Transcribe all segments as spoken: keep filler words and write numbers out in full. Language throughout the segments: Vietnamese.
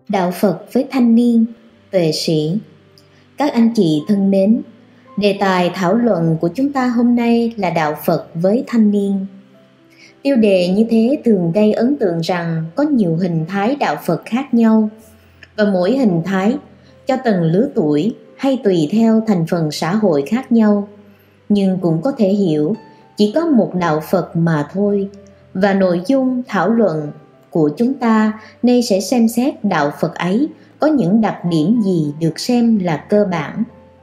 Đạo Phật với thanh niên, tuệ sĩ. Các anh chị thân mến, đề tài thảo luận của chúng ta hôm nay là Đạo Phật với thanh niên. Tiêu đề như thế thường gây ấn tượng rằng có nhiều hình thái đạo Phật khác nhau, và mỗi hình thái cho từng lứa tuổi hay tùy theo thành phần xã hội khác nhau. Nhưng cũng có thể hiểu chỉ có một đạo Phật mà thôi, và nội dung thảo luận của chúng ta nay sẽ xem xét đạo Phật ấy có những đặc điểm gì được xem là cơ bản,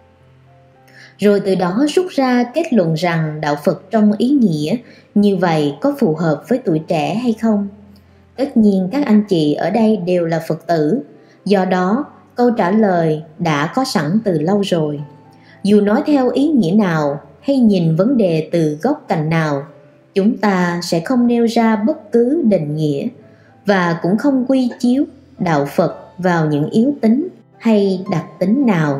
rồi từ đó rút ra kết luận rằng đạo Phật trong ý nghĩa như vậy có phù hợp với tuổi trẻ hay không. Tất nhiên các anh chị ở đây đều là Phật tử, do đó câu trả lời đã có sẵn từ lâu rồi. Dù nói theo ý nghĩa nào hay nhìn vấn đề từ góc cạnh nào, chúng ta sẽ không nêu ra bất cứ định nghĩa và cũng không quy chiếu đạo Phật vào những yếu tính hay đặc tính nào.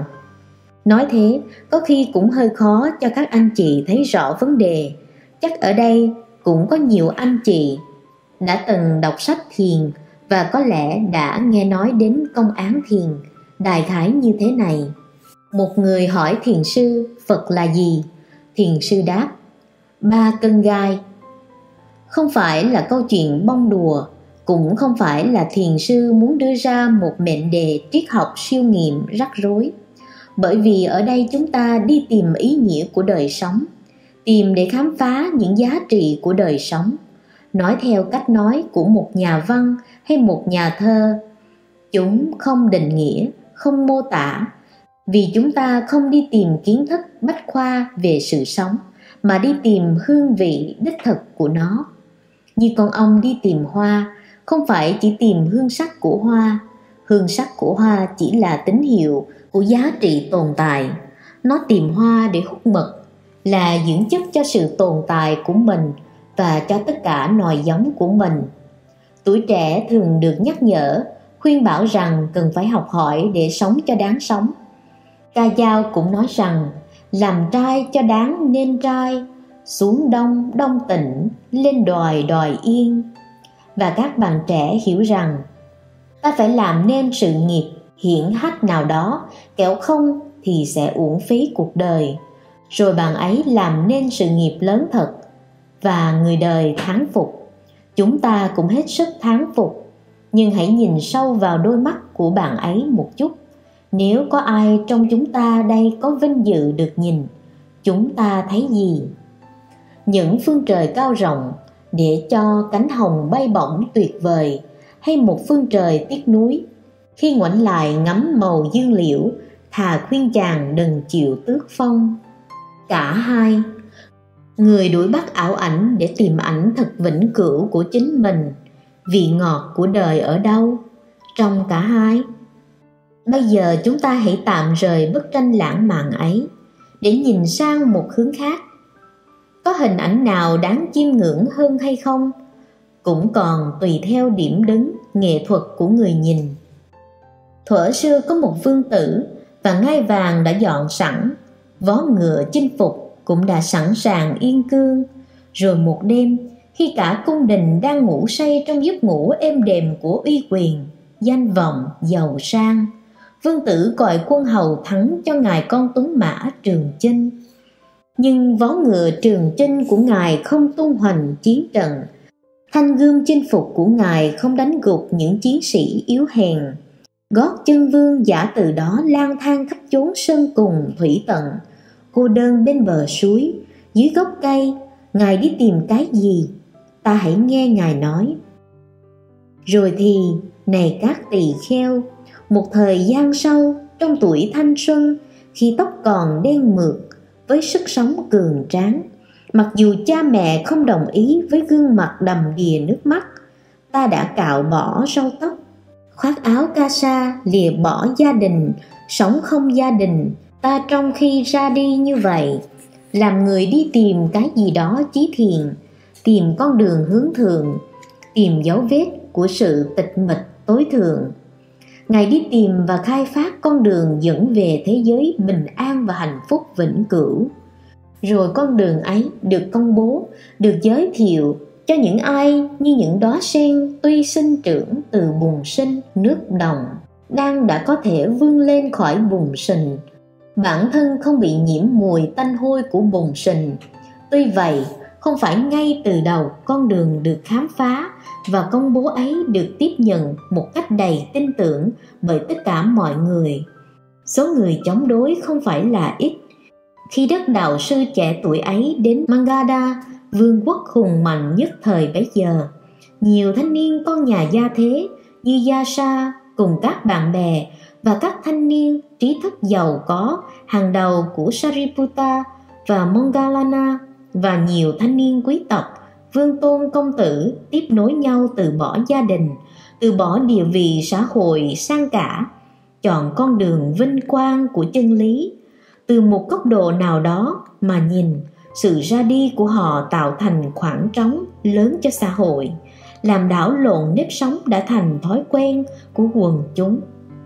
Nói thế có khi cũng hơi khó cho các anh chị thấy rõ vấn đề. Chắc ở đây cũng có nhiều anh chị đã từng đọc sách thiền và có lẽ đã nghe nói đến công án thiền, đại khái như thế này. Một người hỏi thiền sư Phật là gì? Thiền sư đáp: ba cân gai. Không phải là câu chuyện bông đùa, cũng không phải là thiền sư muốn đưa ra một mệnh đề triết học siêu nghiệm rắc rối. Bởi vì ở đây chúng ta đi tìm ý nghĩa của đời sống, tìm để khám phá những giá trị của đời sống. Nói theo cách nói của một nhà văn hay một nhà thơ, chúng không định nghĩa, không mô tả, vì chúng ta không đi tìm kiến thức bách khoa về sự sống, mà đi tìm hương vị đích thực của nó. Như con ong đi tìm hoa, không phải chỉ tìm hương sắc của hoa. Hương sắc của hoa chỉ là tín hiệu của giá trị tồn tại. Nó tìm hoa để hút mật, là dưỡng chất cho sự tồn tại của mình và cho tất cả nòi giống của mình. Tuổi trẻ thường được nhắc nhở, khuyên bảo rằng cần phải học hỏi để sống cho đáng sống. Ca dao cũng nói rằng làm trai cho đáng nên trai, xuống đông đông tỉnh, lên đòi đòi yên. Và các bạn trẻ hiểu rằng ta phải làm nên sự nghiệp hiển hách nào đó, kẻo không thì sẽ uổng phí cuộc đời. Rồi bạn ấy làm nên sự nghiệp lớn thật, và người đời thán phục. Chúng ta cũng hết sức thán phục, nhưng hãy nhìn sâu vào đôi mắt của bạn ấy một chút. Nếu có ai trong chúng ta đây có vinh dự được nhìn, chúng ta thấy gì? Những phương trời cao rộng để cho cánh hồng bay bổng tuyệt vời, hay một phương trời tiếc nuối? Khi ngoảnh lại ngắm màu dương liễu, thà khuyên chàng đừng chịu tước phong. Cả hai. Người đuổi bắt ảo ảnh để tìm ảnh thật vĩnh cửu của chính mình. Vị ngọt của đời ở đâu? Trong cả hai. Bây giờ chúng ta hãy tạm rời bức tranh lãng mạn ấy để nhìn sang một hướng khác. Có hình ảnh nào đáng chiêm ngưỡng hơn hay không? Cũng còn tùy theo điểm đứng nghệ thuật của người nhìn. Thuở xưa có một vương tử, và ngai vàng đã dọn sẵn, vó ngựa chinh phục cũng đã sẵn sàng yên cương. Rồi một đêm, khi cả cung đình đang ngủ say trong giấc ngủ êm đềm của uy quyền, danh vọng, giàu sang, vương tử gọi quân hầu thắng cho ngài con tuấn mã Trường Chinh. Nhưng vó ngựa Trường Chinh của ngài không tung hoành chiến trận, thanh gươm chinh phục của ngài không đánh gục những chiến sĩ yếu hèn. Gót chân vương giả từ đó lang thang khắp chốn sơn cùng thủy tận, cô đơn bên bờ suối, dưới gốc cây. Ngài đi tìm cái gì? Ta hãy nghe ngài nói. Rồi thì, này các tỳ kheo, một thời gian sau, trong tuổi thanh xuân, khi tóc còn đen mượt, với sức sống cường tráng, mặc dù cha mẹ không đồng ý với gương mặt đầm đìa nước mắt, ta đã cạo bỏ râu tóc, khoác áo ca sa, lìa bỏ gia đình, sống không gia đình. Ta trong khi ra đi như vậy, làm người đi tìm cái gì đó chí thiền, tìm con đường hướng thượng, tìm dấu vết của sự tịch mịch tối thượng. Ngài đi tìm và khai phát con đường dẫn về thế giới bình an và hạnh phúc vĩnh cửu. Rồi con đường ấy được công bố, được giới thiệu, cho những ai như những đóa sen tuy sinh trưởng từ bùn sinh nước đồng, đang đã có thể vươn lên khỏi bùn sình, bản thân không bị nhiễm mùi tanh hôi của bùn sình. Tuy vậy, không phải ngay từ đầu con đường được khám phá và công bố ấy được tiếp nhận một cách đầy tin tưởng bởi tất cả mọi người. Số người chống đối không phải là ít. Khi đất đạo sư trẻ tuổi ấy đến Magadha, vương quốc hùng mạnh nhất thời bấy giờ, nhiều thanh niên con nhà gia thế như Yasa cùng các bạn bè và các thanh niên trí thức giàu có hàng đầu của Sariputta và Moggallana và nhiều thanh niên quý tộc, vương tôn công tử tiếp nối nhau từ bỏ gia đình, từ bỏ địa vị xã hội sang cả, chọn con đường vinh quang của chân lý. Từ một góc độ nào đó mà nhìn, sự ra đi của họ tạo thành khoảng trống lớn cho xã hội, làm đảo lộn nếp sống đã thành thói quen của quần chúng.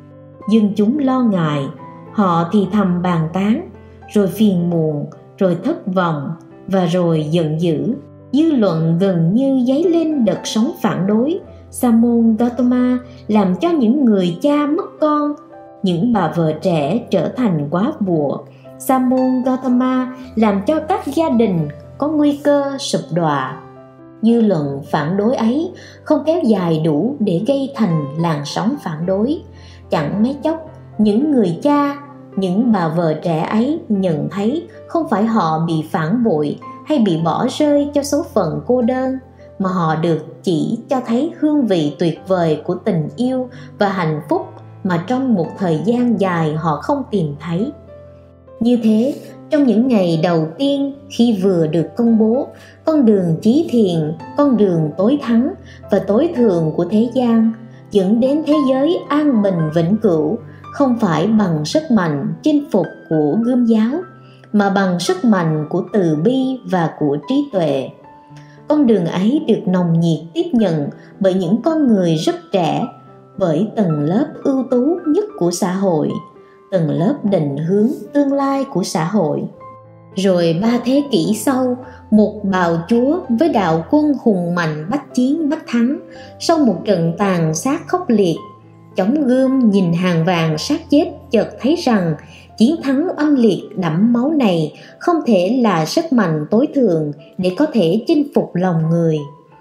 Dân chúng lo ngại, họ thì thầm bàn tán, rồi phiền muộn, rồi thất vọng và rồi giận dữ. Dư luận gần như dấy lên đợt sóng phản đối. Sa môn Gautama làm cho những người cha mất con, những bà vợ trẻ trở thành góa bụa. Sa môn Gautama làm cho các gia đình có nguy cơ sụp đọa. Dư luận phản đối ấy không kéo dài đủ để gây thành làn sóng phản đối. Chẳng mấy chốc, những người cha, những bà vợ trẻ ấy nhận thấy không phải họ bị phản bội hay bị bỏ rơi cho số phận cô đơn, mà họ được chỉ cho thấy hương vị tuyệt vời của tình yêu và hạnh phúc mà trong một thời gian dài họ không tìm thấy. Như thế, trong những ngày đầu tiên khi vừa được công bố, con đường chí thiện, con đường tối thắng và tối thượng của thế gian dẫn đến thế giới an bình vĩnh cửu, không phải bằng sức mạnh chinh phục của gươm giáo, mà bằng sức mạnh của từ bi và của trí tuệ. Con đường ấy được nồng nhiệt tiếp nhận bởi những con người rất trẻ, bởi tầng lớp ưu tú nhất của xã hội, tầng lớp định hướng tương lai của xã hội. Rồi ba thế kỷ sau, một bào chúa với đạo quân hùng mạnh bách chiến bách thắng, sau một trận tàn sát khốc liệt, chống gươm nhìn hàng vàng sát chết, chợt thấy rằng chiến thắng oanh liệt đẫm máu này không thể là sức mạnh tối thượng để có thể chinh phục lòng người.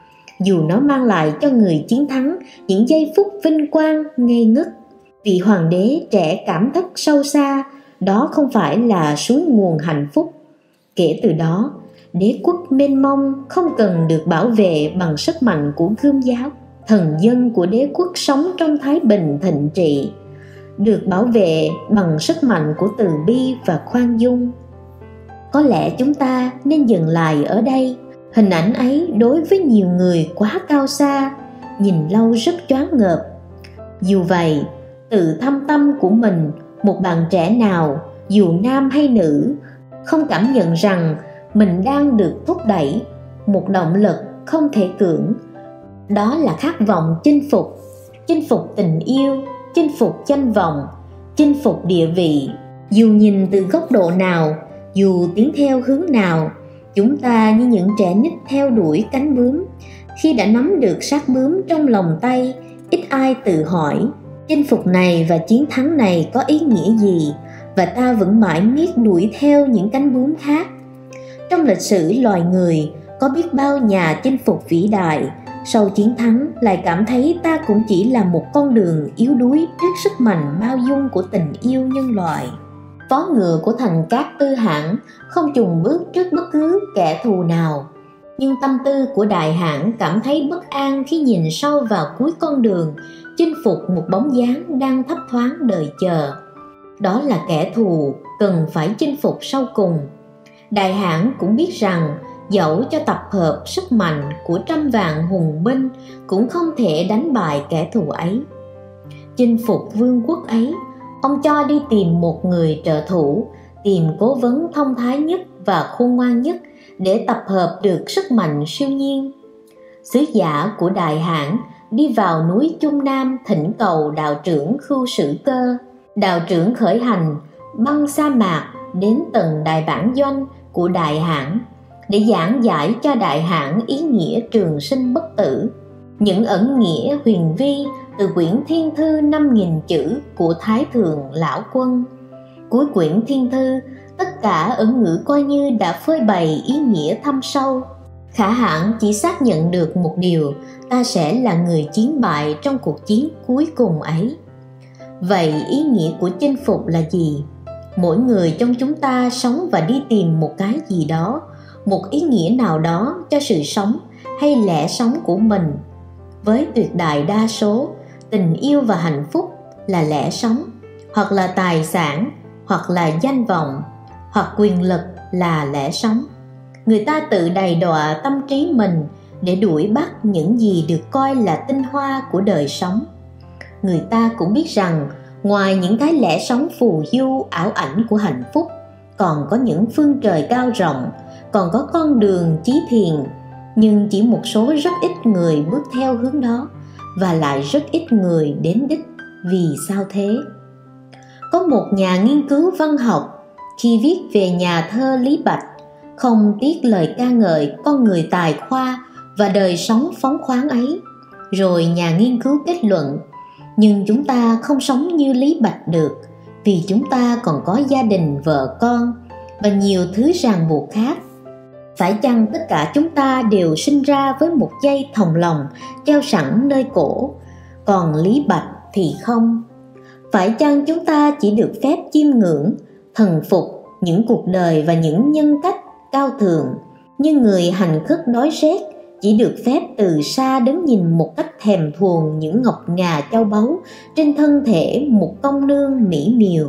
Dù nó mang lại cho người chiến thắng những giây phút vinh quang ngây ngất, vị hoàng đế trẻ cảm thức sâu xa, đó không phải là suối nguồn hạnh phúc. Kể từ đó, đế quốc mênh mông không cần được bảo vệ bằng sức mạnh của gươm giáo. Thần dân của đế quốc sống trong thái bình thịnh trị, được bảo vệ bằng sức mạnh của từ bi và khoan dung. Có lẽ chúng ta nên dừng lại ở đây. Hình ảnh ấy đối với nhiều người quá cao xa, nhìn lâu rất choáng ngợp. Dù vậy, tự thâm tâm của mình, một bạn trẻ nào, dù nam hay nữ, không cảm nhận rằng mình đang được thúc đẩy một động lực không thể cưỡng. Đó là khát vọng chinh phục, chinh phục tình yêu, chinh phục danh vọng, chinh phục địa vị. Dù nhìn từ góc độ nào, dù tiến theo hướng nào, chúng ta như những trẻ nít theo đuổi cánh bướm. Khi đã nắm được xác bướm trong lòng tay, ít ai tự hỏi chinh phục này và chiến thắng này có ý nghĩa gì, và ta vẫn mãi miết đuổi theo những cánh bướm khác. Trong lịch sử loài người, có biết bao nhà chinh phục vĩ đại, sau chiến thắng lại cảm thấy ta cũng chỉ là một con đường yếu đuối trước sức mạnh bao dung của tình yêu nhân loại. Vó ngựa của thành Cát Tư Hãn không chùn bước trước bất cứ kẻ thù nào, nhưng tâm tư của Đại Hãn cảm thấy bất an khi nhìn sâu vào cuối con đường, chinh phục một bóng dáng đang thấp thoáng đợi chờ. Đó là kẻ thù cần phải chinh phục sau cùng. Đại Hãn cũng biết rằng dẫu cho tập hợp sức mạnh của trăm vạn hùng binh cũng không thể đánh bại kẻ thù ấy. Chinh phục vương quốc ấy, ông cho đi tìm một người trợ thủ, tìm cố vấn thông thái nhất và khôn ngoan nhất để tập hợp được sức mạnh siêu nhiên. Sứ giả của Đại Hãn đi vào núi Trung Nam thỉnh cầu đạo trưởng Khưu Sử Cơ. Đạo trưởng khởi hành băng sa mạc đến tận đại bản doanh của Đại Hãn. để giảng giải cho đại hãn ý nghĩa trường sinh bất tử, những ẩn nghĩa huyền vi từ quyển Thiên Thư năm nghìn chữ của Thái Thượng Lão Quân. Cuối quyển Thiên Thư, tất cả ẩn ngữ coi như đã phơi bày ý nghĩa thâm sâu. Khả hãn chỉ xác nhận được một điều: ta sẽ là người chiến bại trong cuộc chiến cuối cùng ấy. Vậy ý nghĩa của chinh phục là gì? Mỗi người trong chúng ta sống và đi tìm một cái gì đó, một ý nghĩa nào đó cho sự sống hay lẽ sống của mình. Với tuyệt đại đa số, tình yêu và hạnh phúc là lẽ sống, hoặc là tài sản, hoặc là danh vọng, hoặc quyền lực là lẽ sống. Người ta tự đầy đọa tâm trí mình để đuổi bắt những gì được coi là tinh hoa của đời sống. Người ta cũng biết rằng ngoài những cái lẽ sống phù du ảo ảnh của hạnh phúc, còn có những phương trời cao rộng, còn có con đường chí thiền, nhưng chỉ một số rất ít người bước theo hướng đó, và lại rất ít người đến đích. Vì sao thế? Có một nhà nghiên cứu văn học khi viết về nhà thơ Lý Bạch không tiếc lời ca ngợi con người tài khoa và đời sống phóng khoáng ấy. Rồi nhà nghiên cứu kết luận: nhưng chúng ta không sống như Lý Bạch được, vì chúng ta còn có gia đình, vợ con và nhiều thứ ràng buộc khác. Phải chăng tất cả chúng ta đều sinh ra với một dây thòng lòng treo sẵn nơi cổ, còn Lý Bạch thì không? Phải chăng chúng ta chỉ được phép chiêm ngưỡng, thần phục những cuộc đời và những nhân cách cao thượng, như người hành khất đói rét chỉ được phép từ xa đứng nhìn một cách thèm thuồng những ngọc ngà châu báu trên thân thể một công nương mỹ miều?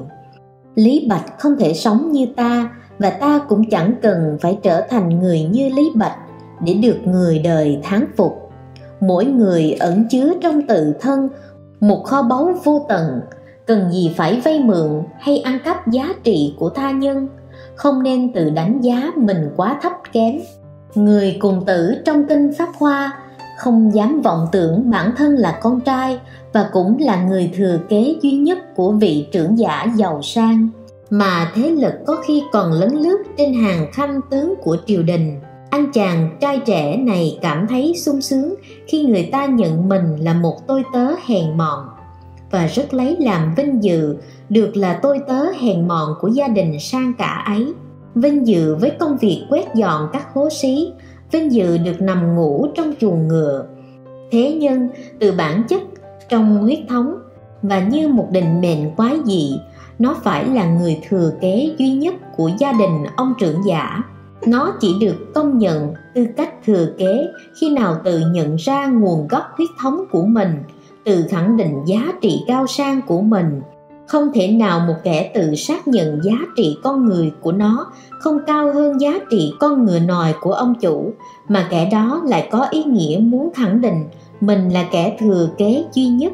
Lý Bạch không thể sống như ta, và ta cũng chẳng cần phải trở thành người như Lý Bạch để được người đời thán phục. Mỗi người ẩn chứa trong tự thân một kho báu vô tận, cần gì phải vay mượn hay ăn cắp giá trị của tha nhân. Không nên tự đánh giá mình quá thấp kém. Người Cùng Tử trong kinh Pháp Hoa không dám vọng tưởng bản thân là con trai và cũng là người thừa kế duy nhất của vị trưởng giả giàu sang, mà thế lực có khi còn lấn lướt trên hàng khanh tướng của triều đình. Anh chàng trai trẻ này cảm thấy sung sướng khi người ta nhận mình là một tôi tớ hèn mọn, và rất lấy làm vinh dự được là tôi tớ hèn mọn của gia đình sang cả ấy. Vinh dự với công việc quét dọn các hố xí, vinh dự được nằm ngủ trong chuồng ngựa. Thế nhưng từ bản chất, trong huyết thống và như một định mệnh quái dị, nó phải là người thừa kế duy nhất của gia đình ông trưởng giả. Nó chỉ được công nhận tư cách thừa kế khi nào tự nhận ra nguồn gốc huyết thống của mình, tự khẳng định giá trị cao sang của mình. Không thể nào một kẻ tự xác nhận giá trị con người của nó không cao hơn giá trị con ngựa nòi của ông chủ, mà kẻ đó lại có ý nghĩa muốn khẳng định mình là kẻ thừa kế duy nhất.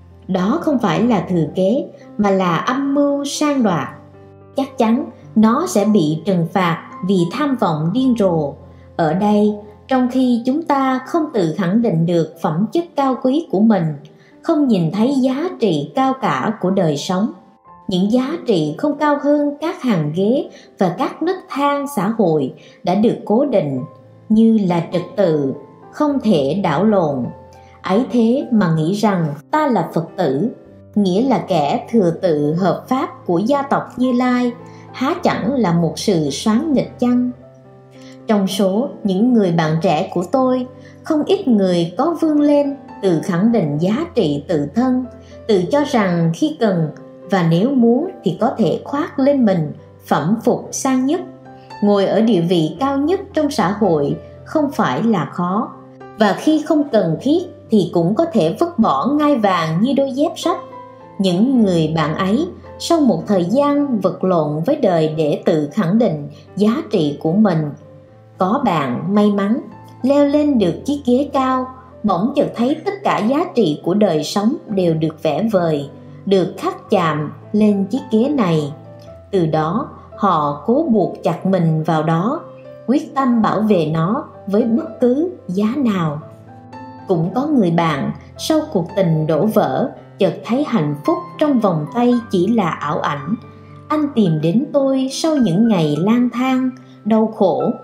Đó không phải là thừa kế, mà là âm mưu sang đoạt. Chắc chắn nó sẽ bị trừng phạt vì tham vọng điên rồ. Ở đây, trong khi chúng ta không tự khẳng định được phẩm chất cao quý của mình, không nhìn thấy giá trị cao cả của đời sống, những giá trị không cao hơn các hàng ghế và các nấc thang xã hội đã được cố định, như là trật tự, không thể đảo lộn. Ấy thế mà nghĩ rằng ta là Phật tử, nghĩa là kẻ thừa tự hợp pháp của gia tộc Như Lai, há chẳng là một sự soán nghịch chăng? Trong số những người bạn trẻ của tôi, không ít người có vươn lên tự khẳng định giá trị tự thân, tự cho rằng khi cần và nếu muốn thì có thể khoác lên mình phẩm phục sang nhất, ngồi ở địa vị cao nhất trong xã hội không phải là khó, và khi không cần thiết thì cũng có thể vứt bỏ ngai vàng như đôi dép sách. Những người bạn ấy sau một thời gian vật lộn với đời để tự khẳng định giá trị của mình, có bạn may mắn leo lên được chiếc ghế cao, bỗng chợt thấy tất cả giá trị của đời sống đều được vẽ vời, được khắc chạm lên chiếc ghế này. Từ đó họ cố buộc chặt mình vào đó, quyết tâm bảo vệ nó với bất cứ giá nào. Cũng có người bạn sau cuộc tình đổ vỡ chợt thấy hạnh phúc trong vòng tay chỉ là ảo ảnh. Anh tìm đến tôi sau những ngày lang thang, đau khổ.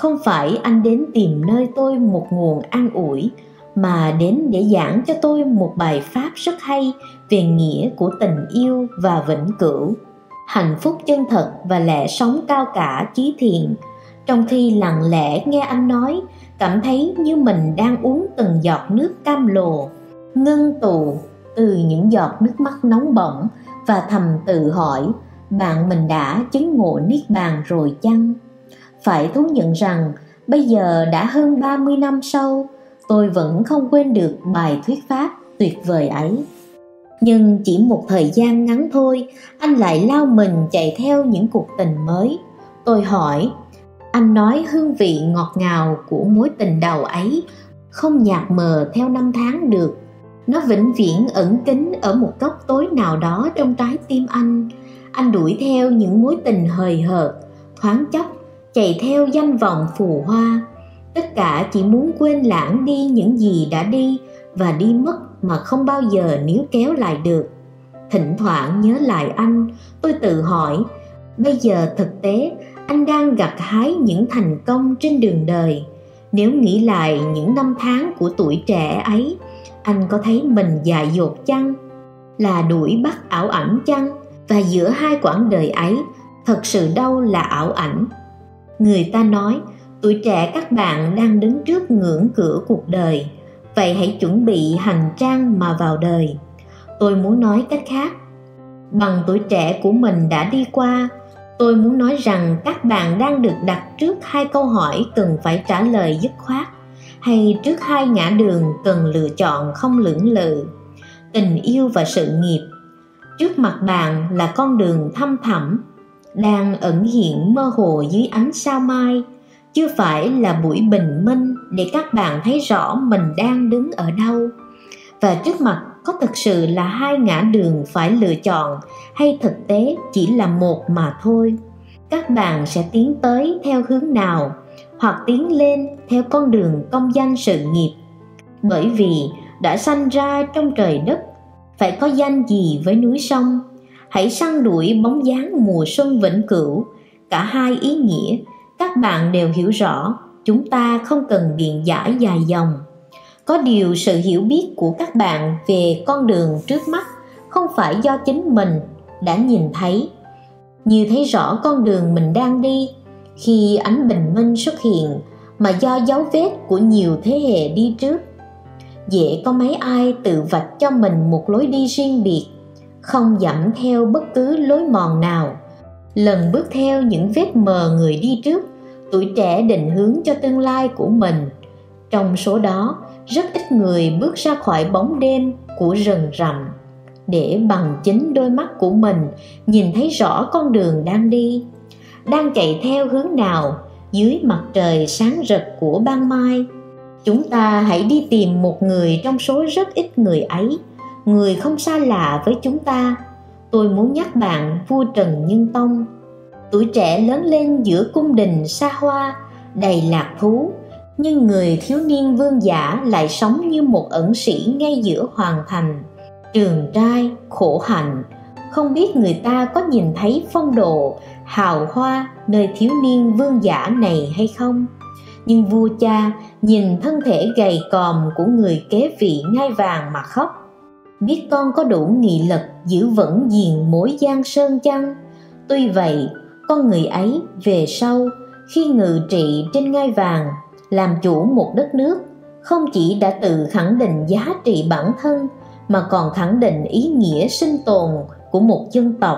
Không phải anh đến tìm nơi tôi một nguồn an ủi, mà đến để giảng cho tôi một bài pháp rất hay về nghĩa của tình yêu và vĩnh cửu, hạnh phúc chân thật và lẽ sống cao cả chí thiện. Trong khi lặng lẽ nghe anh nói, cảm thấy như mình đang uống từng giọt nước cam lồ, ngưng tụ từ những giọt nước mắt nóng bỏng, và thầm tự hỏi, bạn mình đã chứng ngộ niết bàn rồi chăng? Phải thú nhận rằng bây giờ đã hơn ba mươi năm sau, tôi vẫn không quên được bài thuyết pháp tuyệt vời ấy. Nhưng chỉ một thời gian ngắn thôi, anh lại lao mình chạy theo những cuộc tình mới. Tôi hỏi, anh nói hương vị ngọt ngào của mối tình đầu ấy không nhạt mờ theo năm tháng được. Nó vĩnh viễn ẩn kín ở một góc tối nào đó trong trái tim anh. Anh đuổi theo những mối tình hời hợt, thoáng chốc, chạy theo danh vọng phù hoa. Tất cả chỉ muốn quên lãng đi những gì đã đi và đi mất mà không bao giờ níu kéo lại được. Thỉnh thoảng nhớ lại anh, tôi tự hỏi, bây giờ thực tế anh đang gặt hái những thành công trên đường đời. Nếu nghĩ lại những năm tháng của tuổi trẻ ấy, anh có thấy mình dại dột chăng? Là đuổi bắt ảo ảnh chăng? Và giữa hai quãng đời ấy, thật sự đâu là ảo ảnh? Người ta nói, tuổi trẻ các bạn đang đứng trước ngưỡng cửa cuộc đời, vậy hãy chuẩn bị hành trang mà vào đời. Tôi muốn nói cách khác, bằng tuổi trẻ của mình đã đi qua, tôi muốn nói rằng các bạn đang được đặt trước hai câu hỏi cần phải trả lời dứt khoát, hay trước hai ngã đường cần lựa chọn không lưỡng lự: tình yêu và sự nghiệp. Trước mặt bạn là con đường thăm thẳm, đang ẩn hiện mơ hồ dưới ánh sao mai, chưa phải là buổi bình minh để các bạn thấy rõ mình đang đứng ở đâu. Và trước mặt có thực sự là hai ngã đường phải lựa chọn, hay thực tế chỉ là một mà thôi? Các bạn sẽ tiến tới theo hướng nào, hoặc tiến lên theo con đường công danh sự nghiệp? Bởi vì đã sanh ra trong trời đất, phải có danh gì với núi sông? Hãy săn đuổi bóng dáng mùa xuân vĩnh cửu. Cả hai ý nghĩa các bạn đều hiểu rõ, chúng ta không cần biện giải dài dòng. Có điều sự hiểu biết của các bạn về con đường trước mắt không phải do chính mình đã nhìn thấy, như thấy rõ con đường mình đang đi khi ánh bình minh xuất hiện, mà do dấu vết của nhiều thế hệ đi trước. Dễ có mấy ai tự vạch cho mình một lối đi riêng biệt, không dẫm theo bất cứ lối mòn nào, lần bước theo những vết mờ người đi trước. Tuổi trẻ định hướng cho tương lai của mình. Trong số đó, rất ít người bước ra khỏi bóng đêm của rừng rậm, để bằng chính đôi mắt của mình nhìn thấy rõ con đường đang đi, đang chạy theo hướng nào dưới mặt trời sáng rực của ban mai. Chúng ta hãy đi tìm một người trong số rất ít người ấy, người không xa lạ với chúng ta. Tôi muốn nhắc bạn vua Trần Nhân Tông. Tuổi trẻ lớn lên giữa cung đình xa hoa, đầy lạc thú, nhưng người thiếu niên vương giả lại sống như một ẩn sĩ ngay giữa hoàng thành, trường trai, khổ hạnh. Không biết người ta có nhìn thấy phong độ, hào hoa nơi thiếu niên vương giả này hay không? Nhưng vua cha nhìn thân thể gầy còm của người kế vị ngai vàng mà khóc. Biết con có đủ nghị lực giữ vững gìn mối giang sơn chăng? Tuy vậy, con người ấy về sau, khi ngự trị trên ngai vàng, làm chủ một đất nước, không chỉ đã tự khẳng định giá trị bản thân, mà còn khẳng định ý nghĩa sinh tồn của một dân tộc.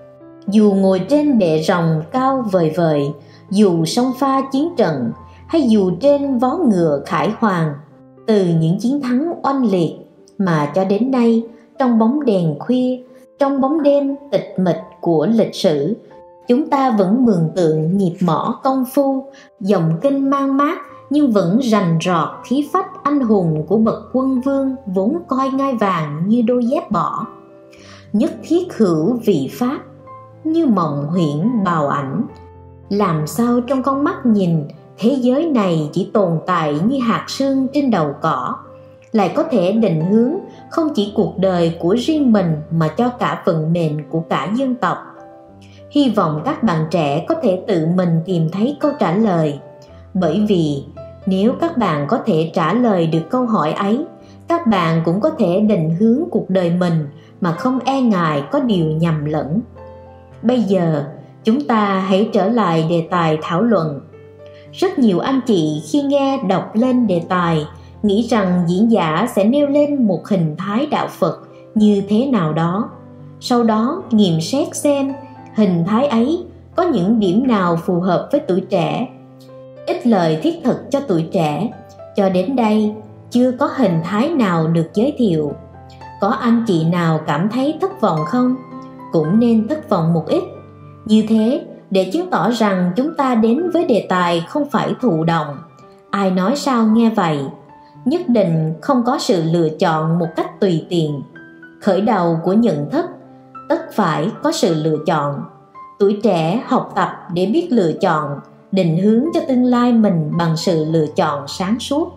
Dù ngồi trên bệ rồng cao vời vời, dù sông pha chiến trận, hay dù trên vó ngựa khải hoàng, từ những chiến thắng oanh liệt mà cho đến nay, trong bóng đèn khuya, trong bóng đêm tịch mịch của lịch sử, chúng ta vẫn mường tượng nhịp mõ công phu, dòng kinh mang mát, nhưng vẫn rành rọt khí phách anh hùng của bậc quân vương vốn coi ngai vàng như đôi dép bỏ. Nhất thiết hữu vị pháp, như mộng huyễn bào ảnh. Làm sao trong con mắt nhìn, thế giới này chỉ tồn tại như hạt sương trên đầu cỏ, lại có thể định hướng không chỉ cuộc đời của riêng mình mà cho cả vận mệnh của cả dân tộc? Hy vọng các bạn trẻ có thể tự mình tìm thấy câu trả lời. Bởi vì nếu các bạn có thể trả lời được câu hỏi ấy, các bạn cũng có thể định hướng cuộc đời mình mà không e ngại có điều nhầm lẫn. Bây giờ, chúng ta hãy trở lại đề tài thảo luận. Rất nhiều anh chị khi nghe đọc lên đề tài nghĩ rằng diễn giả sẽ nêu lên một hình thái đạo Phật như thế nào đó, sau đó nghiệm xét xem hình thái ấy có những điểm nào phù hợp với tuổi trẻ. Ít lời thiết thực cho tuổi trẻ, cho đến đây chưa có hình thái nào được giới thiệu. Có anh chị nào cảm thấy thất vọng không? Cũng nên thất vọng một ít. Như thế để chứng tỏ rằng chúng ta đến với đề tài không phải thụ động. Ai nói sao nghe vậy? Nhất định không có sự lựa chọn một cách tùy tiện. Khởi đầu của nhận thức tất phải có sự lựa chọn. Tuổi trẻ học tập để biết lựa chọn, định hướng cho tương lai mình bằng sự lựa chọn sáng suốt.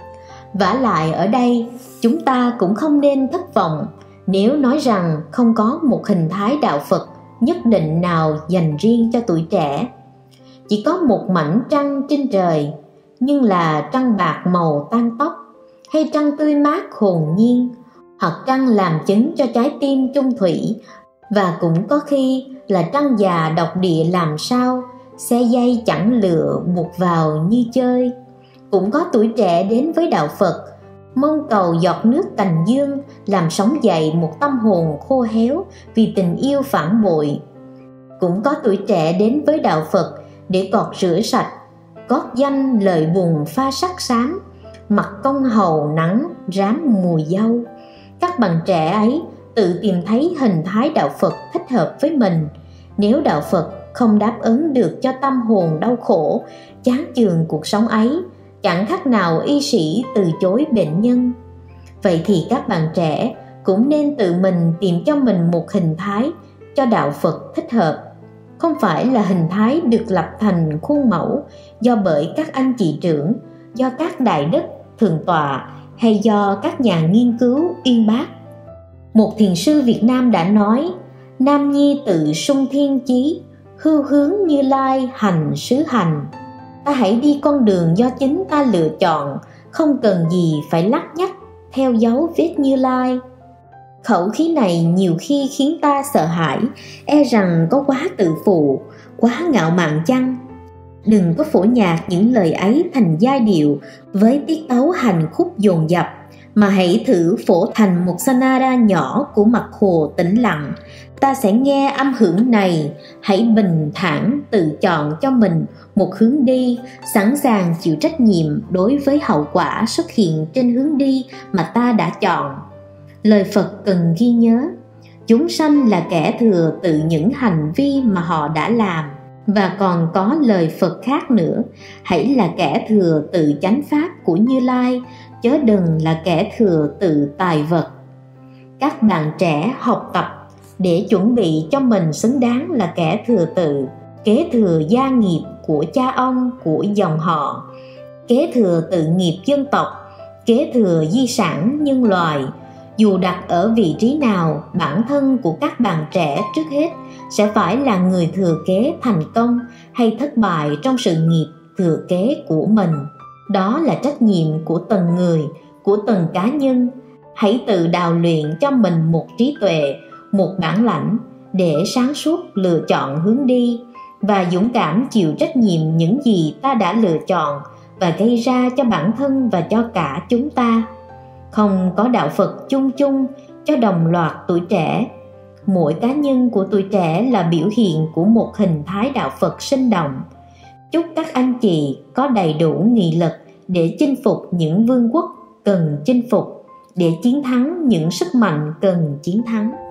Vả lại ở đây, chúng ta cũng không nên thất vọng nếu nói rằng không có một hình thái đạo Phật nhất định nào dành riêng cho tuổi trẻ. Chỉ có một mảnh trăng trên trời, nhưng là trăng bạc màu tan tóc, hay trăng tươi mát hồn nhiên, hoặc trăng làm chứng cho trái tim chung thủy, và cũng có khi là trăng già độc địa làm sao, xe dây chẳng lựa buộc vào như chơi. Cũng có tuổi trẻ đến với đạo Phật, mong cầu giọt nước cành dương làm sống dậy một tâm hồn khô héo vì tình yêu phản bội. Cũng có tuổi trẻ đến với đạo Phật để gọt rửa sạch, gót danh lời buồn pha sắc xám, mặt công hầu nắng rám mùi dâu. Các bạn trẻ ấy tự tìm thấy hình thái đạo Phật thích hợp với mình. Nếu đạo Phật không đáp ứng được cho tâm hồn đau khổ, chán chường cuộc sống ấy, chẳng khác nào y sĩ từ chối bệnh nhân. Vậy thì các bạn trẻ cũng nên tự mình tìm cho mình một hình thái cho đạo Phật thích hợp. Không phải là hình thái được lập thành khuôn mẫu do bởi các anh chị trưởng, do các đại đức, thượng tọa hay do các nhà nghiên cứu uyên bác. Một thiền sư Việt Nam đã nói: Nam nhi tự sung thiên chí, hưu hướng Như Lai hành sứ hành. Ta hãy đi con đường do chính ta lựa chọn, không cần gì phải lắt nhắt theo dấu vết Như Lai. Khẩu khí này nhiều khi khiến ta sợ hãi, e rằng có quá tự phụ, quá ngạo mạn chăng? Đừng có phổ nhạc những lời ấy thành giai điệu với tiết tấu hành khúc dồn dập, mà hãy thử phổ thành một sonata nhỏ của mặt hồ tĩnh lặng. Ta sẽ nghe âm hưởng này, hãy bình thản tự chọn cho mình một hướng đi, sẵn sàng chịu trách nhiệm đối với hậu quả xuất hiện trên hướng đi mà ta đã chọn. Lời Phật cần ghi nhớ, chúng sanh là kẻ thừa tự những hành vi mà họ đã làm. Và còn có lời Phật khác nữa, hãy là kẻ thừa tự chánh pháp của Như Lai, chớ đừng là kẻ thừa tự tài vật. Các bạn trẻ học tập để chuẩn bị cho mình xứng đáng là kẻ thừa tự, kế thừa gia nghiệp của cha ông, của dòng họ, kế thừa tự nghiệp dân tộc, kế thừa di sản nhân loại. Dù đặt ở vị trí nào, bản thân của các bạn trẻ trước hết sẽ phải là người thừa kế thành công hay thất bại trong sự nghiệp thừa kế của mình. Đó là trách nhiệm của từng người, của từng cá nhân. Hãy tự đào luyện cho mình một trí tuệ, một bản lãnh để sáng suốt lựa chọn hướng đi, và dũng cảm chịu trách nhiệm những gì ta đã lựa chọn và gây ra cho bản thân và cho cả chúng ta. Không có đạo Phật chung chung cho đồng loạt tuổi trẻ. Mỗi cá nhân của tuổi trẻ là biểu hiện của một hình thái đạo Phật sinh động. Chúc các anh chị có đầy đủ nghị lực để chinh phục những vương quốc cần chinh phục, để chiến thắng những sức mạnh cần chiến thắng.